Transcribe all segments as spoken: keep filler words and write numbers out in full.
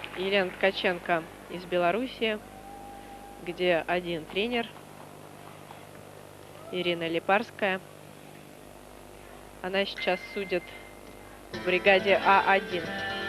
Елена Ткаченко из Белоруссии, где один тренер, Ирина Липарская. Она сейчас судит в бригаде А один.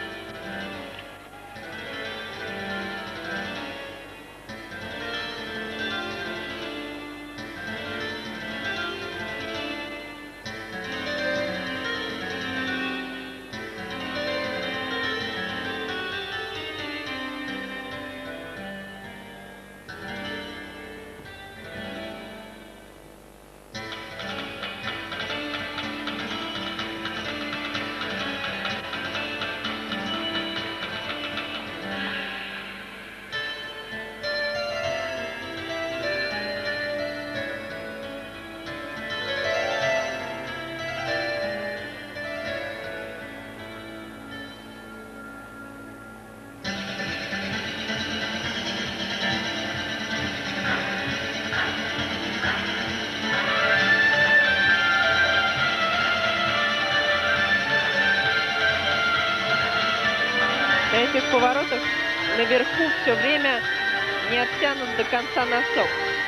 На этих поворотах наверху все время не оттянут до конца носок.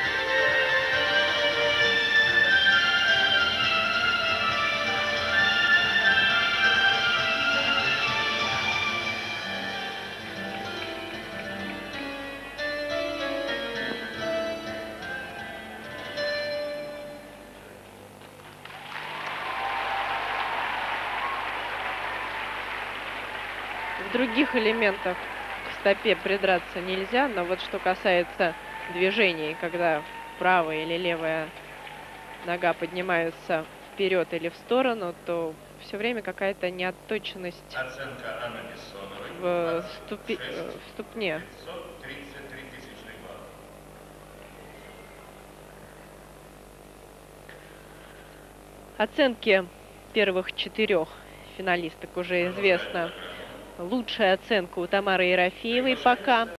В других элементах к стопе придраться нельзя, но вот что касается движений, когда правая или левая нога поднимаются вперед или в сторону, то все время какая-то неотточенность в, ступи... в ступне. Оценки первых четырех финалисток уже известно. Лучшая оценка у Тамары Ерофеевой пока.